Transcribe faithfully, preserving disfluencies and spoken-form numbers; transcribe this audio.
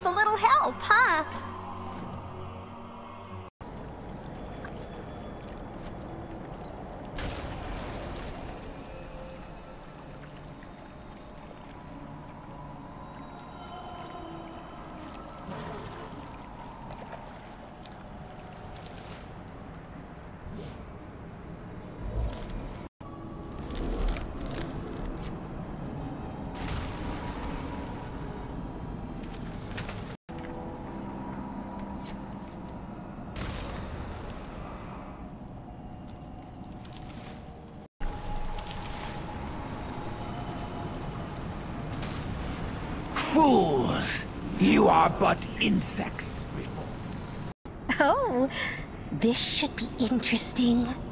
a little help, huh? Fools! You are but insects before. Oh, this should be interesting.